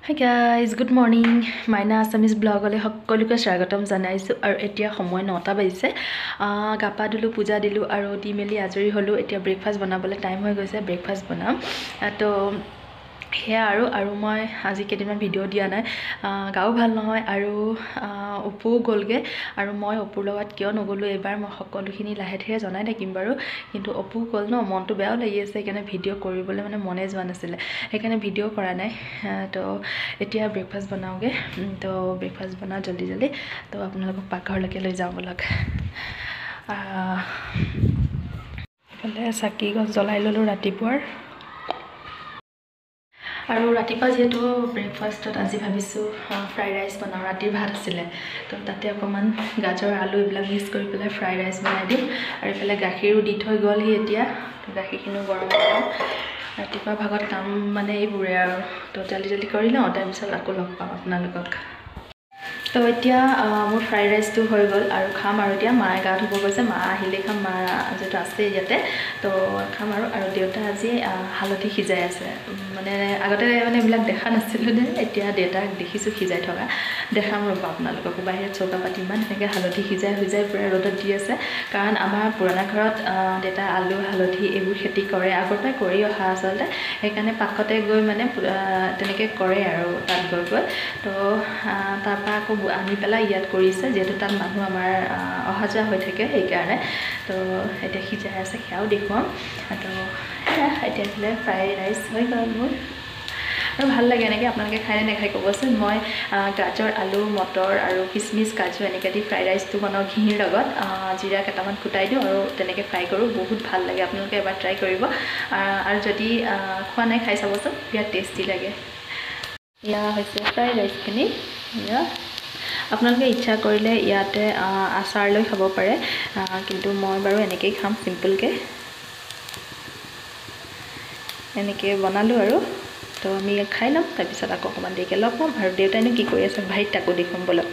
Hi guys, good morning. Maina Assamese blog ole hokkoluke swagatam janaisu aru etia samoy 9ta baise. Gapa dilu puja dilu aru di meli ajori holu etia breakfast banabole time hoi goise breakfast banam. To here aru moi aji kedima video dia nai gao bhal nohoy aru opu golge aru moi opur logat kyo nogolu ebar moi hokolukhini lahe thire janai thakim baru kintu opu gol no mon to beao lagi ase kene video koribole mane mone jwa nasile ekane video kora nai to etia breakfast banauge to breakfast bana jaldi to apnalok pakhar lake loi jao bolak pale saki gos jalai lolu ratipor আৰু ৰাতিপা যেটো ব্ৰেকফাষ্টত আজি ভাবিছো fried rice বনাও ৰাতিৰ ভাত আছিল তো তাতে অকমান গাজৰ আলু ইবলা মিক্স কৰি পেলাই ফ্ৰাইড ৰাইস বনাই দিম আৰু পেলে গাখীৰো দি থৈ গল হি এতিয়া গাখীৰখিনো গৰম কৰাম ৰাতিপা ভাগত কাম মানে এই বুৰে আৰু তো জলদি কৰি লওঁ তাৰ পিছত আকৌ লগ পাম আপোনালোকক তো এতিয়া মোৰ ফ্ৰাইড ৰাইসটো হৈ গল আৰু খাম আৰু এতিয়া মায়ে গা ধুব গৈছে মা আহিলে খাম মা যেটো আছে ইয়াতে তো খাম আৰু দেউতা আজি হালধি খিজাই আছে মানে আগতে মানে বিলক দেখা নাছিল নে এতিয়া দেউতাক দেখিছো খিজাই থকা দেখাম ৰব আপোনালোকক বাহিৰত চৌকা পাতি মান এনেকে হালধি খিজাই পুৰা ৰদত দি আছে কাৰণ আমাৰ পুৰণা ঘৰত দেউতা আলু হালধি এইবোৰ খেতি কৰে আগৰ পৰাই কৰি অহা আচলতে সেইকাৰণে পাকতে গৈ মানে তেনেকে কৰে আৰু তাত গৈ তো তাৰপা আকৌ আনি পেলা ইয়াত কৰিছে যেটো তাত মানুহ আমাৰ অহা যোৱা হৈ থাকে সেই কাৰণে তো এটা খিজাই আছে খাও দেখুৱাম তো এতিয়া হলে ফ্ৰাইড ৰাইস হৈ গল মোৰ আৰু ভাল লাগে এনেকৈ আপোনালোকে খাই নে খাই ক'বচোন মই গাজৰ আলু মটৰ আৰু কিচমিচ কাজু এনেকৈ দি ফ্ৰাইড ৰাইসটো বনাও ঘিৰ লগত জিৰা কেটামান কুটাই দিওঁ আৰু তেনেকৈ ফ্ৰাই কৰোঁ বহুত ভাল লাগে আপোনালোকে এবাৰ ট্ৰাই কৰিব আৰু যদি খোৱা নাই খাই চাবচোন বিৰাট টেষ্টি লাগে ইয়া হৈছে ফ্ৰাইড ৰাইসখিনি ইয়া আপোনালোকে ইচ্ছা কৰিলে ইয়াতে আচাৰ লৈ খাব পাৰে কিন্তু মই বাৰু এনেকৈ খাম সিম্পলকে এনেকৈ বনালো আৰু তো আমি খাই লম তাৰ পিছত আকৌ অকমান দেৰিকে লগ পাম আৰু দেউতাইনো কি কৰি আছে ভাইত তাকো দেখুৱাম বলক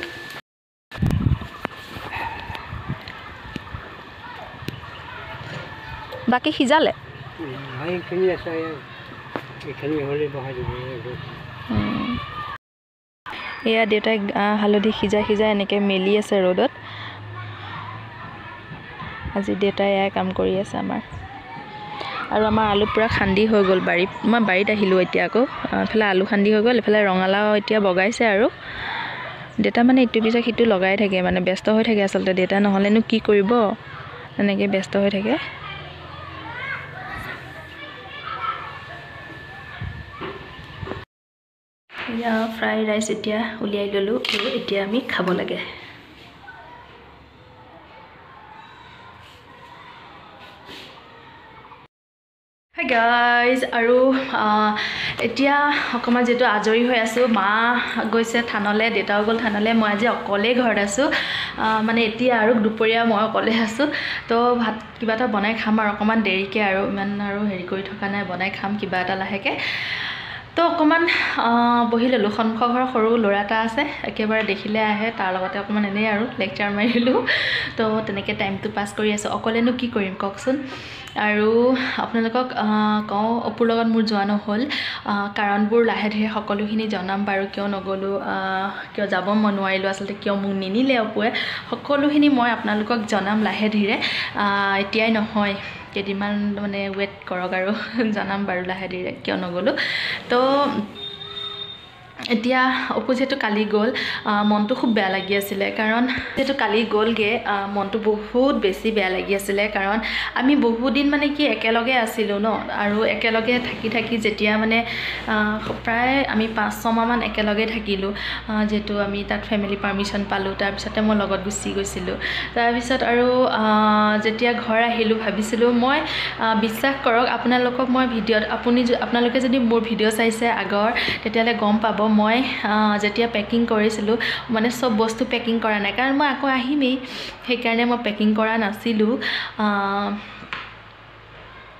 বাকি খিজালে ভাইখিনি আছে এখানি হলে বহাই দিব এয়া দেউতাই হালধি খিজাই এনেকৈ মেলি আছে ৰ'দত আজি দেউতাই এয়া কাম কৰি আছে আমাৰ আৰু আমাৰ আলু পুৰা খান্দি হৈ গল বাৰী মই বাৰীত আহিলো এতিয়া আকৌ এফালে আলু খান্দি হৈ গল এফালে ৰঙালাও এতিয়া বগাইছে আৰু দেউতা মানে ইটো পিছত সিটো লগাই থাকে মানে ব্যস্ত হৈ থাকে আচলতে দেউতা নহলেনো কি কৰিব এনেকৈ ব্যস্ত হৈ থাকে ইয়া ফ্ৰাইড ৰাইস এতিয়া উলিয়াই ললো আৰু এতিয়া আমি খাব লাগে Hi guys আৰু এতিয়া অকমান যেটো আজৰি হৈ আছো মা গৈছে থানলে দেউতাও গল থানলে মই আজি অকলে ঘৰত আছো মানে এতিয়া আৰু দুপৰীয়া মই অকলে আছো তো ভাত কিবা এটা বনাই খাম আৰু অকমান দেৰিকে আৰু ইমান আৰু হেৰি কৰি থকা নাই বনাই খাম কিবা এটা লাহেকে তো অকমান বহি ললো সন্মুখৰ ঘৰৰ সৰু ল'ৰা এটা আছে একেবাৰে দেখিলে আহে তাৰ লগতে অকমান এনে আৰু লেকচাৰ মাৰিলো তো তেনেকে টাইমটো পাস কৰি আছো অকলেনো কি কৰিম ককচোন আৰু আপোনালোকক কও অপুৰ লগত মোৰ যোৱা নহল কাৰণবোৰ লাহে ধীৰে সকলোখিনি জনাম বাৰু কিয় নগলো কিয় যাব মন নোৱাৰিলো আচলতে কিয় মোক নিনিলে অপুৱে সকলোখিনি মই আপোনালোকক জনাম লাহে ধীৰে এতিয়াই নহয় কেদিমান মানে ওয়েট কৰক আৰু জনাম বাৰু লাহে ধীৰে কিয় নগলো তো এতিয়া অপু যেটো কালি গল মনটো খুব বেয়া লাগি আছিল কাৰণ যেটো কালি গলগে মনটো বহুত বেছি বেয়া লাগি আছিল কাৰণ আমি বহুত দিন মানে কি একেলগে আছিলো ন আৰু একেলগে থাকি যেতিয়া মানে প্ৰায় আমি 5-6 মাহ মান একেলগে থাকিলো যেটো আমি তাত ফ্যামিলি পাৰমিশন পালো তাৰ পিছতে মই লগত গুচি গৈছিলো তাৰ পিছত আৰু যেতিয়া ঘৰ আহিলো ভাবিছিলো মই বিশ্বাস কৰক আপোনালোকক মই ভিডিঅ'ত আপোনালোকে যদি মোৰ ভিডিঅ' চাইছে আগৰ তেতিয়ালে গম পাব মই যেতিয়া পেকিং কৰিছিলো মানে সব বস্তু পেকিং কৰা নাই কাৰণ মই আকৌ আহিমেই সেই কাৰণে মই পেকিং কৰা নাছিলো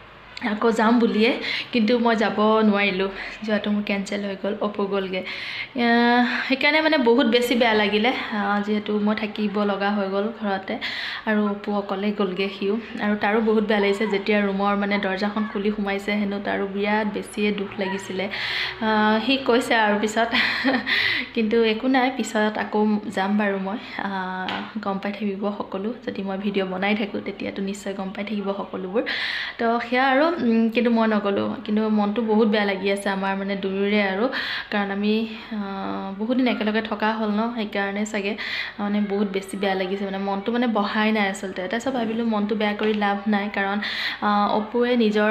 আকৌ যাম বুলিয়ে কিন্তু মই যাব নোৱাৰিলোঁ যোৱাটো মোৰ কেঞ্চেল হৈ গ'ল অপু গ'লগৈ সেইকাৰণে মানে বহুত বেছি বেয়া লাগিলে যিহেতু মই থাকিব লগা হৈ গ'ল ঘৰতে আৰু অপু অকলে গ'লগৈ সিও আৰু তাৰো বহুত বেয়া লাগিছে যেতিয়া ৰুমৰ মানে দৰ্জাখন খুলি সোমাইছে হেনো তাৰো বিৰাট বেছিয়ে দুখ লাগিছিলে সি কৈছে আৰু পিছত কিন্তু একো নাই পিছত আকৌ যাম বাৰু মই গম পাই থাকিব সকলো যদি মই ভিডিঅ' বনাই থাকোঁ তেতিয়াতো নিশ্চয় গম পাই থাকিব সকলোবোৰ তো সেয়া আৰু কিন্তু মই নগ'লোঁ কিন্তু মনটো বহুত বেয়া লাগি আছে আমাৰ মানে দুয়োৰে আৰু কাৰণ আমি বহুত দিন একেলগে থকা হ'ল ন সেইকাৰণে চাগে মানে বহুত বেছি বেয়া লাগিছে মানে মনটো মানে বহাই নাই আচলতে তাৰপিছত ভাবিলোঁ মনটো বেয়া কৰি লাভ নাই কাৰণ অপুৱে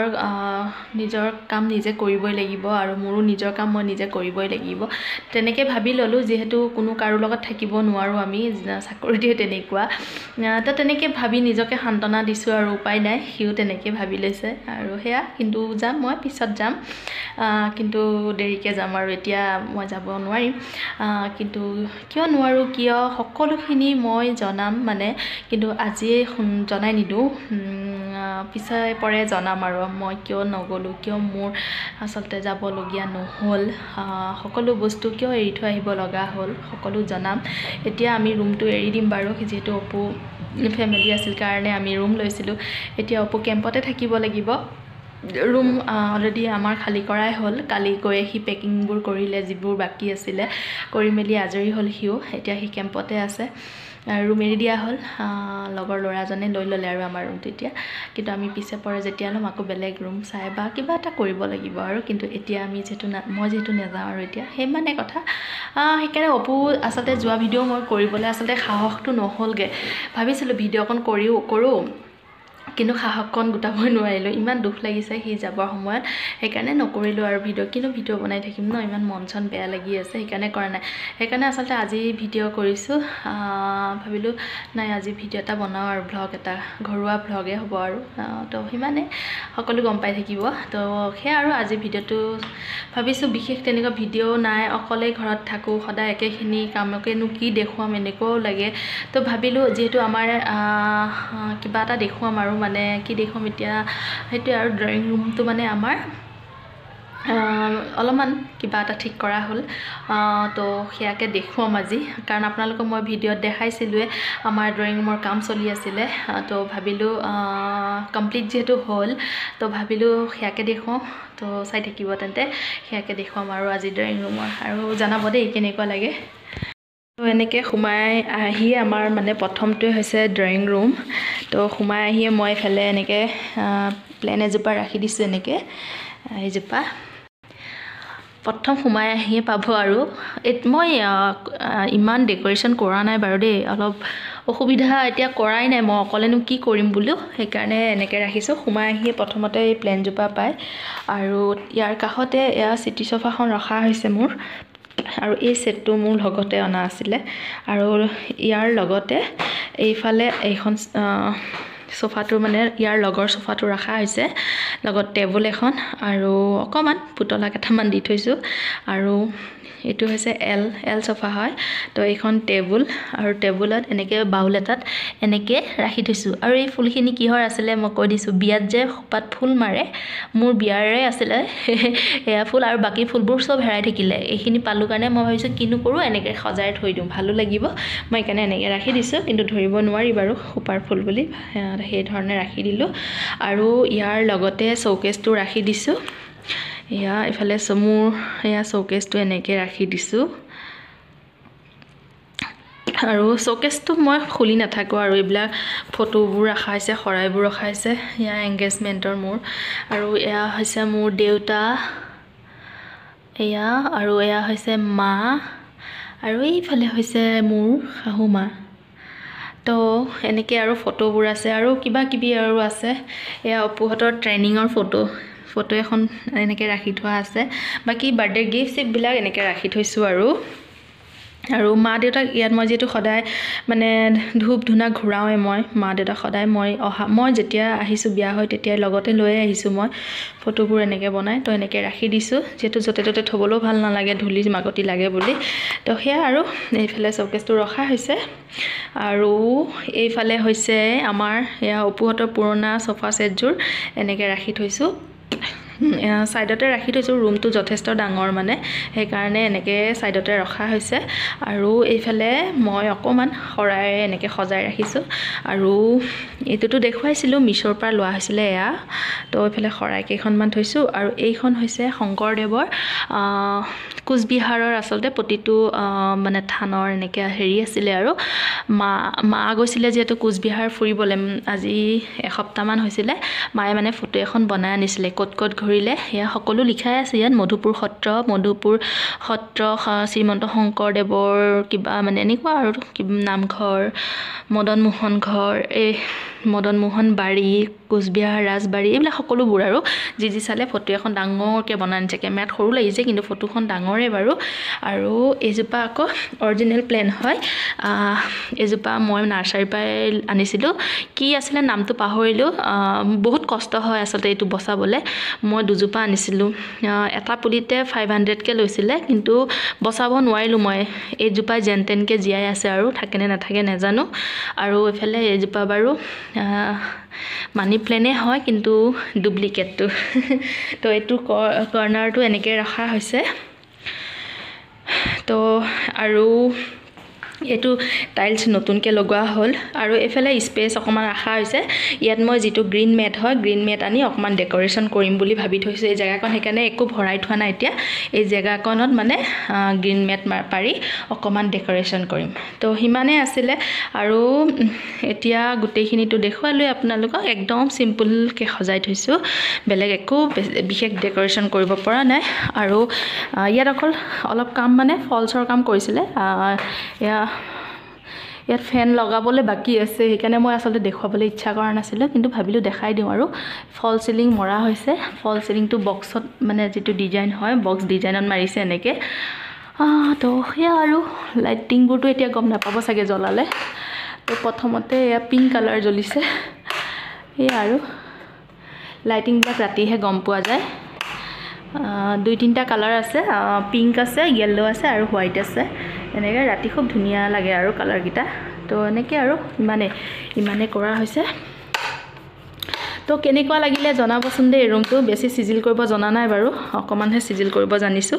নিজৰ কাম নিজে কৰিবই লাগিব আৰু মোৰো নিজৰ কাম মই নিজে কৰিবই লাগিব তেনেকৈ ভাবি ল'লোঁ যিহেতু কোনো কাৰো লগত থাকিব নোৱাৰোঁ আমি চাকৰিটোৱে তেনেকুৱা তো তেনেকৈ ভাবি নিজকে সান্তনা দিছোঁ আৰু উপায় নাই সিও তেনেকৈ ভাবি লৈছে আৰু সেয়া কিন্তু যাম মই পিছত যাম কিন্তু দেৰিকৈ যাম আৰু এতিয়া মই যাব নোৱাৰিম কিন্তু কিয় নোৱাৰোঁ কিয় সকলোখিনি মই জনাম মানে কিন্তু আজিয়ে জনাই নিদিওঁ পিছে পৰে জনাম আৰু মই কিয় নগ'লোঁ কিয় মোৰ আচলতে যাবলগীয়া নহ'ল সকলো বস্তু কিয় এৰি থৈ আহিব লগা হ'ল সকলো জনাম এতিয়া আমি ৰুমটো এৰি দিম বাৰু যিহেতু অপু ফেমিলি আছিল কাৰণে আমি ৰুম লৈছিলোঁ এতিয়া অপু কেম্পতে থাকিব লাগিব ৰুম অলৰেডি আমাৰ খালী কৰাই হ'ল কালি গৈ সি পেকিংবোৰ কৰিলে যিবোৰ বাকী আছিলে কৰি মেলি আজৰি হ'ল সিও এতিয়া সি কেম্পতে আছে ৰুম এৰি দিয়া হ'ল লগৰ ল'ৰাজনে লৈ ল'লে আৰু আমাৰ ৰুমটো এতিয়া কিন্তু আমি পিছে পৰে যেতিয়া ল'ম আকৌ বেলেগ ৰুম চাই বা কিবা এটা কৰিব লাগিব আৰু কিন্তু এতিয়া আমি মই যিহেতু নাযাওঁ আৰু এতিয়া সেইমানে কথা সেইকাৰণে অপু আচলতে যোৱা ভিডিঅ' মই কৰিবলৈ আচলতে সাহসটো নহ'লগৈ ভাবিছিলোঁ ভিডিঅ'কণ কৰোঁ কিন্তু সাহসকণ গোটাবই নোৱাৰিলোঁ ইমান দুখ লাগিছে সি যাবৰ সময়ত সেইকাৰণে নকৰিলোঁ আৰু কিন্তু ভিডিঅ' বনাই থাকিম ন ইমান মন চন বেয়া লাগি আছে সেইকাৰণে কৰা নাই সেইকাৰণে আচলতে আজি ভিডিঅ' কৰিছোঁ ভাবিলোঁ নাই আজি ভিডিঅ' এটা বনাওঁ আৰু ভ্লগ এটা ঘৰুৱা ভ্লগেই হ'ব আৰু তো সিমানে সকলো গম পাই থাকিব তো সেয়া আৰু আজি ভিডিঅ'টো ভাবিছোঁ বিশেষ তেনেকুৱা ভিডিঅ' নাই অকলে ঘৰত থাকোঁ সদায় একেখিনি কামকেনো কি দেখুৱাম এনেকুৱাও লাগে তো ভাবিলোঁ যিহেতু আমাৰ কিবা এটা দেখুৱাম আৰু মানে কি দেখুৱাম এতিয়া সেইটোৱে আৰু ড্ৰয়িং ৰুমটো মানে আমাৰ অলপমান কিবা এটা ঠিক কৰা হ'ল তো সেয়াকে দেখুৱাম আজি কাৰণ আপোনালোকক মই ভিডিঅ'ত দেখাইছিলোঁৱে আমাৰ ড্ৰয়িং ৰুমৰ কাম চলি আছিলে তো ভাবিলোঁ কমপ্লিট যিহেতু হ'ল তো ভাবিলোঁ সেয়াকে দেখুৱাম তো চাই থাকিব তেন্তে সেয়াকে দেখুৱাম আৰু আজি ড্ৰয়িং ৰুমৰ আৰু জনাব দেই কেনেকুৱা লাগে তো এনেকৈ সোমাই আহি আমাৰ মানে প্ৰথমটোৱে হৈছে ড্ৰয়িং ৰুম তো সোমাই আহিয়ে মই এইফালে এনেকৈ প্লেন এজোপা ৰাখি দিছোঁ এনেকৈ এইজোপা প্ৰথম সোমাই আহিয়ে পাব আৰু মই ইমান ডেক'ৰেশ্যন কৰা নাই বাৰু দেই অলপ অসুবিধা এতিয়া কৰাই নাই মই অকলেনো কি কৰিম বোলো সেইকাৰণে এনেকৈ ৰাখিছোঁ সোমাই আহিয়ে প্ৰথমতে এই প্লেনজোপা পায় আৰু ইয়াৰ কাষতে এয়া চিটি চোফাখন ৰখা হৈছে মোৰ আৰু এই ছেটটো মোৰ লগতে অনা আছিলে আৰু ইয়াৰ লগতে এইফালে এইখন সোফাটোৰ মানে ইয়াৰ লগৰ সোফাটো ৰখা হৈছে লগত টেবুল এখন আৰু অকণমান পুতলা কেইটামান দি থৈছোঁ আৰু এইটো হৈছে এল সোফা হয় তো এইখন টেবুল আৰু টেবুলত এনেকৈ বাউল এটাত এনেকৈ ৰাখি থৈছোঁ আৰু এই ফুলখিনি কিহৰ আছিলে মই কৈ দিছোঁ বিয়াত যে খোপাত ফুল মাৰে মোৰ বিয়াৰে আছিলে এয়া ফুল আৰু বাকী ফুলবোৰ চব হেৰাই থাকিলে এইখিনি পালোঁ কাৰণে মই ভাবিছোঁ কিনো কৰোঁ এনেকৈ সজাই থৈ দিওঁ ভালো লাগিব মই সেইকাৰণে এনেকৈ ৰাখি দিছোঁ কিন্তু ধৰিব নোৱাৰি বাৰু খোপাৰ ফুল বুলি সেই ধৰণে ৰাখি দিলোঁ আৰু ইয়াৰ লগতে শ্ব'কেছটো ৰাখি দিছোঁ এয়া ইফালে মোৰ এয়া শ্ব'কেছটো এনেকৈ ৰাখি দিছোঁ আৰু শ্ব'কেছটো মই খুলি নাথাকোঁ আৰু এইবিলাক ফটোবোৰ ৰখা হৈছে শৰাইবোৰ ৰখা হৈছে এয়া এংগেজমেণ্টৰ মোৰ আৰু এয়া হৈছে মোৰ দেউতা এয়া আৰু এয়া হৈছে মা আৰু এইফালে হৈছে মোৰ শাহু মা তো এনেকৈ আৰু ফটোবোৰ আছে আৰু কিবা কিবি আৰু আছে এয়া অপুহঁতৰ ট্ৰেইনিঙৰ ফটো এখন এনেকৈ ৰাখি থোৱা আছে বাকী বাৰ্থডে গিফ্ট চিফ্টবিলাক এনেকৈ ৰাখি থৈছোঁ আৰু আৰু মা দেউতাক ইয়াত মই যেটো সদায় মানে ধূপ ধুনা ঘুৰাওৱে মা দেউতাক সদায় মই যেতিয়া আহিছো বিয়া হৈ তেতিয়া লগতে লৈ আহিছো মই ফটোবোৰ এনেকে বনাই তো এনেকে ৰাখি দিছো যেটো যতে ততে থবলো ভাল নালাগে ধুলি মাগতি লাগে বুলি তো হেয়া আৰু এইফালে শোকেছটো ৰখা হৈছে আৰু এইফালে হৈছে আমাৰ এয়া ওপুহতৰ পুৰণা সোফা সেটজোৰ এনেকে ৰাখি থৈছো সাইডতে ৰাখি থৈছো ৰুমটো যথেষ্ট ডাঙৰ মানে সেই কাৰণে এনেকে সাইডতে ৰখা হৈছে আৰু এইফালে মই অকমান খৰাই এনেকে সজাই ৰাখিছো আৰু এটোটো দেখুৱাইছিলো মিছৰ পৰা লোৱা হৈছিল এয়া তো এইফালে খৰাই কেইখনমান থৈছো আৰু এইখন হৈছে শংকৰদেৱৰ কুচবিহাৰৰ আসলতে প্ৰতিটো মানে থানৰ এনেকে হেৰি আছিল আৰু মা গৈছিলে যেটো কুচবিহাৰ ফুৰিবলে আজি এসপ্তাহ মান হৈছিল মায়ে মানে ফটো এখন বনাই আনিছিলে কত ঘূৰিলে ইয়া সকলো লিখাই আছে ইয়াত মধুপুৰ সত্ৰ শ্ৰীমন্ত শংকৰদেৱৰ কিবা মানে এনেকুৱা আৰু নামঘৰ মদন মোহন ঘৰ এই মদন মোহন বাৰী কুচবিহাৰ ৰাজবাৰী এইবিলাক সকলোবোৰ আৰু যি চালে ফটো এখন ডাঙৰকে বনাই আনিছে কেমেৰাত সৰু লাগিছে কিন্তু ফটোখন ডাঙৰে বাৰু আৰু এজোপা আকৌ অৰিজিনেল প্লেন হয় এজোপা মই নাৰ্সাৰী পাই আনিছিলো কি আছিল নামটো পাহৰিলো বহুত কষ্ট হয় আসলে এটো বসাবলে মই দুজোপা আনিছিলো এটা পুলিতে 500 কে লৈছিলে কিন্তু বসাব নোৱাৰিলো মই এজোপা জেনটেনকে জিয়াই আছে আৰু থাকেনে নাথাকে নেজানো আৰু এফালে এজোপা বাৰু মানি প্লেনে হয় কিন্তু ডুপ্লিকেটটো তো এটো কৰ্নাৰটো এনেকে ৰাখা হৈছে তো আৰু এটো টাইলছ নতুনকে লগোৱা হল আৰু এফালে স্পেস অকমান ৰাখা হৈছে ইয়াত মই যেটো গ্ৰীন মেট হয় গ্ৰীন মেট আনি অকমান ডেকোৰেশন কৰিম বুলি ভাবি থৈছো এই জায়গাখন হেকানে একো ভৰাই থোৱা নাই এতিয়া এই জায়গাখনত মানে গ্ৰীন মেট পাৰি অকমান ডেকোৰেশন কৰিম তো হিমানে আছিল আৰু এতিয়া গুটেইখিনিটো দেখুৱালৈ আপোনালোকক একদম সিম্পল কে সজাই থৈছো বেলেগ একো বিশেষ ডেকোৰেশন কৰিব পৰা নাই আৰু ইয়াত অকল অলপ কাম মানে ফলছৰ কাম কৰিছিলে ইয়াত ফেন লগাবলৈ বাকি আছে হেকানে মই আসলে দেখুৱাবলৈ ইচ্ছা কৰা নাছিল কিন্তু ভাবিলো দেখাই দিও আৰু ফল সিলিং মৰা হৈছে ফল সিলিংটো বক্সত মানে যেটো ডিজাইন হয় বক্স ডিজাইনত মাৰিছে এনেকে তো হেয়া আৰু লাইটিং বোৰটো এতিয়া গম নাপাব চাগে জ্বলালে তো প্ৰথমতে এয়া পিংক কালাৰ জ্বলিছে হেয়া আৰু লাইটিং বিলাক ৰাতিহে গম পোৱা যায় দুই তিনটা কালাৰ আছে পিংক আছে ইয়েলো আছে আৰু হোৱাইট আছে এনেকে ৰাতি খুব ধুনিয়া লাগে আৰু কালাৰ গিটা তো এনেকে আৰু ইমানে কৰা হৈছে তো কেনেকুৱা লাগিলে জনাবচোন দে ৰুমটো বেছি সিজিল কৰিব জনা নাই বাৰু অকমানহে সিজিল কৰিব জানিছো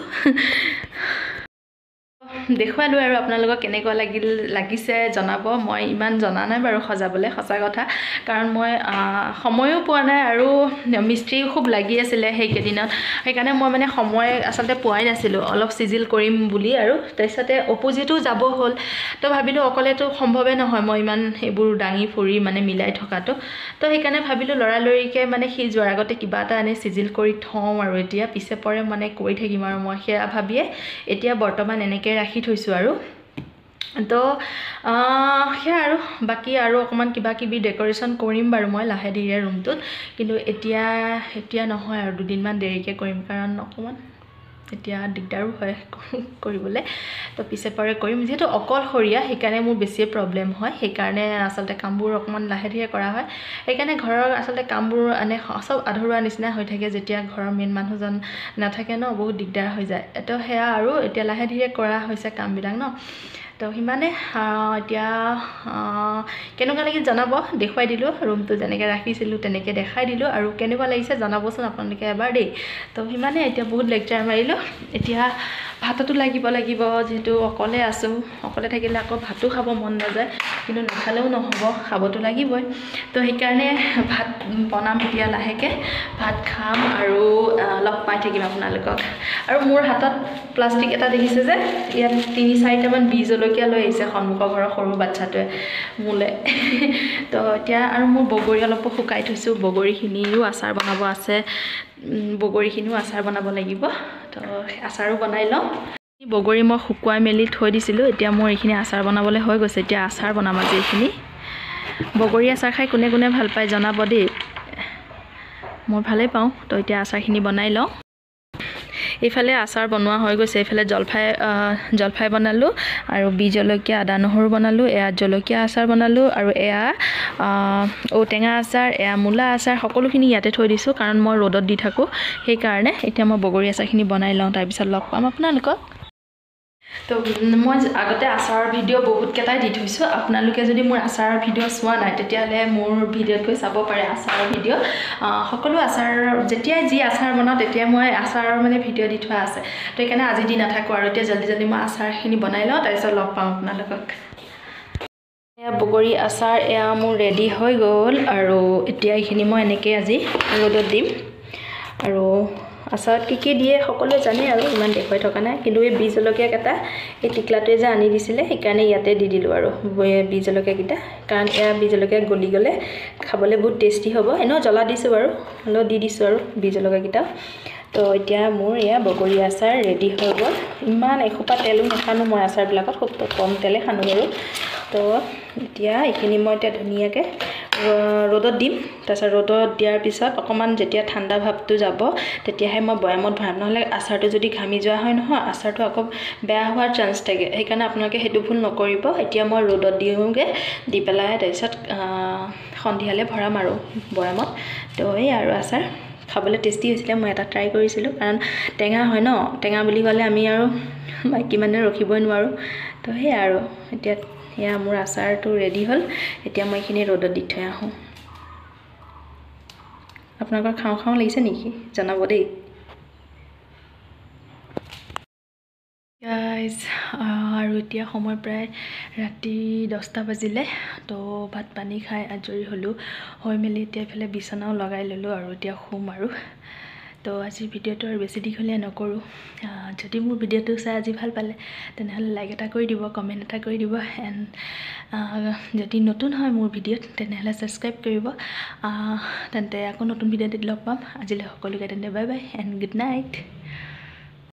দেখুৱালো আৰু আপোনালোকক কেনেকুৱা লাগিছে জনাব মই ইমান জনা নাই বাৰু সজাবলে সঁচা কথা কাৰণ মই সময়ও পোৱা নাই আৰু মিস্ত্ৰী খুব লাগি আছিল সেই কেদিনত সেইকাৰণে মই মানে সময় আসলে পোৱাই নাছিলো অলপ সিজিল কৰিম বুলি আৰু তাৰছতে অপোজিটো যাব হল তো ভাবিলো অকলেটো সম্ভৱে নহয় মই ইমান এবোৰ ডাঙি ফুৰি মানে মিলাই থকাটো তো সেইকাৰণে ভাবিলো লৰালৰিকে মানে হি যোৱাৰ আগতে কিবা এটা আনি সিজিল কৰি থওঁ আৰু এতিয়া পিছে পৰে মানে কৰি থাকিম আৰু মই হেয়া ভাবিয়ে এতিয়া বৰ্তমান এনেকে ৰাখি থৈছো আৰু তো হেয়া আৰু বাকি আৰু অকমান কিবা কিবি ডেকোৰেশন কৰিম বাৰু মই লাহে ধীৰে ৰুমটোত কিন্তু এতিয়া নহয় আৰু দুদিনমান দেৰিকে কৰিম কাৰণ অকমান এতিয়া দিগদাৰো হয় কৰিবলে তো পিছে পৰে কৰিম যেটো অকলহৰীয়া হেকাৰণে মোৰ বেছি প্ৰবলেম হয় হেকাৰণে আসলতে কামবোৰ অকমান লাহে ধীৰে কৰা হয় হেকাৰণে ঘৰৰ আসলতে কামবোৰ আনে সব আধৰুৱা নিচিনা হৈ থাকে যেতিয়া ঘৰৰ মেন মানুহজন নাথাকে ন বহুত দিগদাৰ হৈ যায় তো হেয়া আৰু এতিয়া লাহে ধীৰে কৰা হৈছে কাম বিলাক ন তো হিমানে এতিয়া কেনেকুৱা লাগিল জনাব দেখুৱাই দিলো ৰুমটো যেনেকৈ ৰাখিছিলো তেনেকৈ দেখাই দিলো আৰু কেনেকুৱা লাগিছে জনাবচোন আপোনালোকে এবাৰ দেই তো হিমানে এতিয়া বহুত লেকচাৰ মাৰিলো এতিয়া ভাতটো লাগিব যেহেতু অকলে আছো অকলে থাকিলে আকৌ ভাতটো খাব মন নাযায় কিন্তু নাখালেও নহব খাবতো লাগিবই তো সেইকাৰণে ভাত বনাম এতিয়া লাহেকে ভাত খাম আৰু লগ পাই থাকিম আপোনালোকক আৰু মোৰ হাতত প্লাষ্টিক এটা দেখিছে যে ইয়াত 3-4টা মান বীজ জলকীয়া লৈ আহিছে সন্মুখৰ ঘৰৰ সৰু বাচ্চাটোৱে মোলে তো এতিয়া আৰু মোৰ বগৰী অলপ শুকাই থৈছো বগৰীখিনিও আচাৰ বনাব আছে বগৰীখিনিও আচাৰ বনাব লাগিব তো আচাৰো বনাই লওঁ বগৰী মই শুকুৱাই মেলি থৈ দিছিলো এতিয়া মোৰ এইখিনি আচাৰ বনাবলৈ হৈ গৈছে এতিয়া আচাৰ বনাম আজি এইখিনি বগৰী আচাৰ খাই কোনে কোনে ভাল পায় জনাব দেই মই ভালে পাওঁ তো এতিয়া আচাৰখিনি বনাই লওঁ এইফালে আচাৰ বনোৱা হৈ গৈছে এইফালে জলফাই বনালোঁ আৰু বি জলকীয়া আদা নহৰু বনালোঁ এয়া জলকীয়া আচাৰ বনালোঁ আৰু এয়া ঔটেঙা আচাৰ এয়া মূলা আচাৰ সকলোখিনি ইয়াতে থৈ দিছোঁ কাৰণ মই ৰ'দত দি থাকোঁ সেইকাৰণে এতিয়া মই বগৰী আচাৰখিনি বনাই লওঁ তাৰপিছত লগ পাম আপোনালোকক তো মই আগতে আচাৰৰ ভিডিঅ' বহুতকেইটাই দি থৈছোঁ আপোনালোকে যদি মোৰ আচাৰৰ ভিডিঅ' চোৱা নাই তেতিয়াহ'লে মোৰ ভিডিঅ'ত গৈ চাব পাৰে আচাৰৰ ভিডিঅ' সকলো আচাৰ যেতিয়াই যি আচাৰ বনাওঁ তেতিয়াই মই আচাৰৰ মানে ভিডিঅ' দি থোৱা আছে তো সেইকাৰণে আজি দি নাথাকোঁ আৰু এতিয়া জল্দি মই আচাৰখিনি বনাই লওঁ তাৰপিছত লগ পাম আপোনালোকক এয়া বগৰী আচাৰ এয়া মোৰ ৰেডি হৈ গ'ল আৰু এতিয়া এইখিনি মই এনেকৈ আজি ৰ'দত দিম আৰু আচাৰত কি দিয়ে সকলোৱে জানে আৰু ইমান দেখুৱাই থকা নাই কিন্তু এই বি জলকীয়াকেইটা এই টিকলাটোৱে যে আনি দিছিলে সেইকাৰণে ইয়াতে দি দিলোঁ আৰু বি জলকীয়াকেইটা কাৰণ এয়া বি জলকীয়া গলি গ'লে খাবলৈ বহুত টেষ্টি হ'ব এনেও জ্বলা দিছোঁ বাৰু হ'লেও দি দিছোঁ আৰু বি জলকীয়াকেইটা তো এতিয়া মোৰ এয়া বগৰী আচাৰ ৰেডি হৈ গ'ল ইমান এসোপা তেলো নাখানো মই আচাৰবিলাকত খুব কম তেলে খানো বাৰু তো এতিয়া এইখিনি মই এতিয়া ধুনীয়াকৈ ৰ'দত দিম তাৰপিছত ৰ'দত দিয়াৰ পিছত অকণমান যেতিয়া ঠাণ্ডা ভাৱটো যাব তেতিয়াহে মই বয়ামত ভৰাম নহ'লে আচাৰটো যদি ঘামি যোৱা হয় নহয় আচাৰটো আকৌ বেয়া হোৱাৰ চান্স থাকে সেইকাৰণে আপোনালোকে সেইটো ভুল নকৰিব এতিয়া মই ৰ'দত দিওঁগৈ দি পেলাই তাৰপিছত সন্ধিয়ালৈ ভৰাম আৰু বয়ামত তো এই আৰু আচাৰ খাবলৈ টেষ্টি হৈছিলে মই এটা ট্ৰাই কৰিছিলোঁ কাৰণ টেঙা হয় ন টেঙা বুলি ক'লে আমি আৰু মাইকী মানুহে ৰখিবই নোৱাৰোঁ তো সেয়া আৰু এতিয়া এয়া মোৰ আচাৰটো ৰেডি হ'ল এতিয়া মই এইখিনি ৰ'দত দি থৈ আহোঁ আপোনালোকৰ খাওঁ লাগিছে নেকি জনাব দেই গাইজ আৰু এতিয়া সময় প্ৰায় ৰাতি 10টা বাজিলে তো ভাত পানী খাই আজৰি হ'লোঁ হৈ মেলি এতিয়া এইফালে বিচনাও লগাই ল'লোঁ আৰু এতিয়া শুম আৰু তো আজিৰ ভিডিঅ'টো আৰু বেছি দীঘলীয়া নকৰোঁ যদি মোৰ ভিডিঅ'টো চাই আজি ভাল পালে তেনেহ'লে লাইক এটা কৰি দিব কমেণ্ট এটা কৰি দিব এণ্ড যদি নতুন হয় মোৰ ভিডিঅ'ত তেনেহ'লে ছাবস্ক্ৰাইব কৰিব তেন্তে আকৌ নতুন ভিডিঅ'ত লগ পাম আজিলৈ সকলোকে তেন্তে bye bye and good night